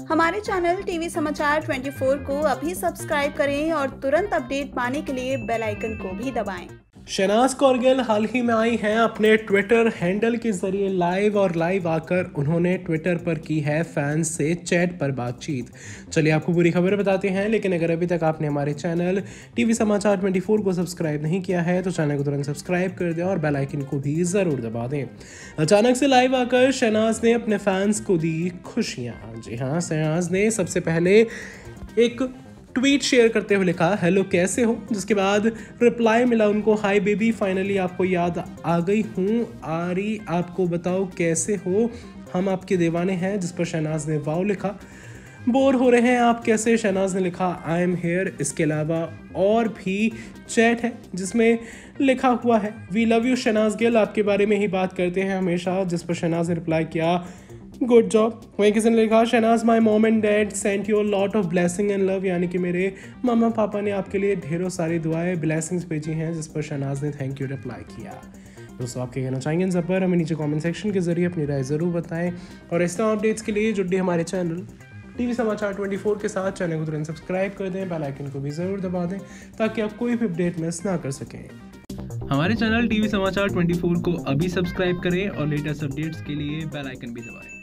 हमारे channel TV समाचार 24 को अभी सब्सक्राइब करें और तुरंत अपडेट पाने के लिए बेल आइकन को भी दबाएं। शहनाज कौर गिल हाल ही में आई हैं अपने ट्विटर हैंडल के जरिए लाइव आकर उन्होंने ट्विटर पर की है फैंस से चैट पर बातचीत। चलिए आपको पूरी खबर बताते हैं, लेकिन अगर अभी तक आपने हमारे चैनल टीवी समाचार 24 को सब्सक्राइब नहीं किया है तो चैनल को तुरंत सब्सक्राइब कर दें और बेल आइकन को भी ज़रूर दबा दें। अचानक से लाइव आकर शहनाज ने अपने फैंस को दी खुशियाँ। जी हाँ, शहनाज ने सबसे पहले एक ट्वीट शेयर करते हुए लिखा हेलो कैसे हो, जिसके बाद रिप्लाई मिला उनको हाय बेबी, फाइनली आपको याद आ गई हूँ आरी, आपको बताओ कैसे हो, हम आपके दीवाने हैं। जिस पर शहनाज ने वाव लिखा। बोर हो रहे हैं आप कैसे, शहनाज ने लिखा आई एम हेयर। इसके अलावा और भी चैट है जिसमें लिखा हुआ है we love you Shehnaaz Gill, आपके बारे में ही बात करते हैं हमेशा। जिस पर शहनाज ने रिप्लाई किया गुड जॉब। वहीं किसी ने लिखा Shehnaaz my mom and dad sent you lot of blessing and love, यानी कि मेरे मामा पापा ने आपके लिए ढेरों सारी दुआएं ब्लेसिंग्स भेजी हैं। जिस पर शहनाज ने थैंक यू रिप्लाई किया। दोस्तों आप क्या कहना चाहेंगे इन सब पर हमें नीचे कमेंट सेक्शन के जरिए अपनी राय ज़रूर बताएं और इस तरह अपडेट्स के लिए जुड़े हमारे चैनल टीवी समाचार 24 के साथ चैनल को तुरंत सब्सक्राइब कर दें, बेल आइकन को भी ज़रूर दबा दें ताकि आप कोई भी अपडेट मिस ना कर सकें। हमारे चैनल टीवी समाचार 24 को अभी सब्सक्राइब करें और लेटेस्ट अपडेट्स के लिए बेल आइकन भी दबाएं।